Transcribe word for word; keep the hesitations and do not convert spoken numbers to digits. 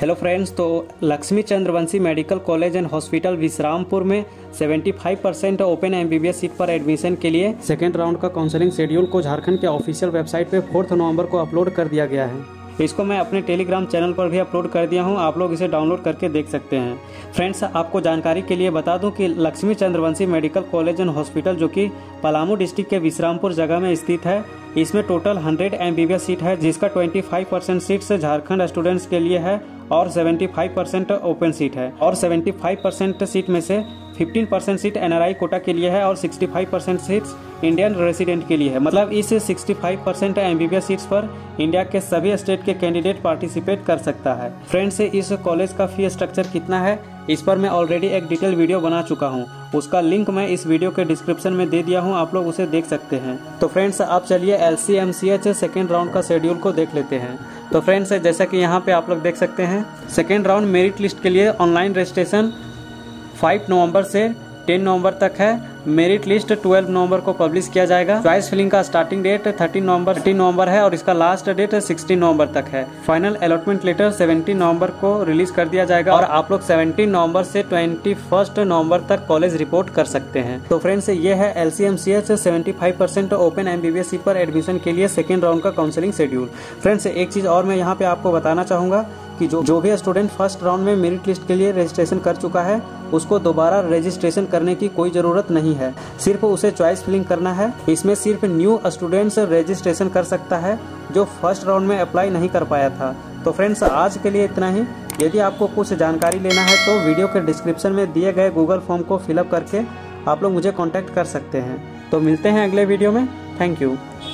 Hello friends, तो Lakshmi Chandravanshi Medical College and Hospital Vishrampur में पचहत्तर परसेंट ओपन एमबीबीएस सीट पर एडमिशन के लिए सेकेंड राउंड का काउंसलिंग शेड्यूल को झारखंड के ऑफिशियल वेबसाइट पे फोर्थ नवंबर को अपलोड कर दिया गया है। इसको मैं अपने टेलीग्राम चैनल पर भी अपलोड कर दिया हूं, आप लोग इसे डाउनलोड करके देख सकते हैं। फ्रेंड्स, आपको जानकारी के लिए बता दूं कि Lakshmi Chandravanshi Medical College and Hospital जो कि पलामू डिस्ट्रिक्ट के विश्रामपुर जगह में स्थित है, इसमें टोटल सौ एमबीबीएस सीट है, जिसका पच्चीस परसेंट सीट्स झारखंड स्टूडेंट्स के लिए है और पचहत्तर परसेंट ओपन सीट है और पचहत्तर परसेंट सीट में से पंद्रह परसेंट सीट एनआरआई कोटा के लिए है और पैंसठ परसेंट सीट्स इंडियन रेसिडेंट के लिए है। मतलब इस पैंसठ परसेंट एमबीबीएस सीट्स पर इंडिया के सभी स्टेट के कैंडिडेट पार्टिसिपेट कर सकता है। फ्रेंड्स, इस कॉलेज का फी स्ट्रक्चर कितना है, इस पर मैं ऑलरेडी एक डिटेल वीडियो बना चुका हूं, उसका लिंक मैं इस वीडियो के डिस्क्रिप्शन में दे दिया हूं, आप लोग उसे देख सकते हैं। तो फ्रेंड्स, आप चलिए एलसीएमसीएच सेकेंड राउंड का शेड्यूल को देख लेते हैं। तो फ्रेंड्स, जैसा कि यहाँ पे आप लोग देख सकते हैं, सेकेंड राउंड मेरिट लिस्ट के लिए ऑनलाइन रजिस्ट्रेशन पाँच नवंबर से दस नवंबर तक है। मेरिट लिस्ट बारह नवंबर को पब्लिश किया जाएगा। चॉइस फिलिंग का स्टार्टिंग डेट तेरह नवंबर तेरह नवंबर है और इसका लास्ट डेट सोलह नवंबर तक है। फाइनल अलॉटमेंट लेटर सत्रह नवंबर को रिलीज कर दिया जाएगा और आप लोग सत्रह नवंबर से इक्कीस नवंबर तक कॉलेज रिपोर्ट कर सकते हैं। तो फ्रेंड्स, ये है एलसीएमसीएच पचहत्तर परसेंट ओपन एमबीबीएस सीट पर एडमिशन के लिए सेकेंड राउंड का काउंसलिंग शेड्यूल। फ्रेंड्स, एक चीज और मैं यहाँ पे आपको बताना चाहूंगा कि जो जो भी स्टूडेंट फर्स्ट राउंड में मेरिट लिस्ट के लिए रजिस्ट्रेशन कर चुका है, उसको दोबारा रजिस्ट्रेशन करने की कोई ज़रूरत नहीं है, सिर्फ उसे चॉइस फिलिंग करना है। इसमें सिर्फ न्यू स्टूडेंट्स रजिस्ट्रेशन कर सकता है जो फर्स्ट राउंड में अप्लाई नहीं कर पाया था। तो फ्रेंड्स, आज के लिए इतना ही। यदि आपको कुछ जानकारी लेना है तो वीडियो के डिस्क्रिप्शन में दिए गए गूगल फॉर्म को फिलअप करके आप लोग मुझे कॉन्टैक्ट कर सकते हैं। तो मिलते हैं अगले वीडियो में। Thank you.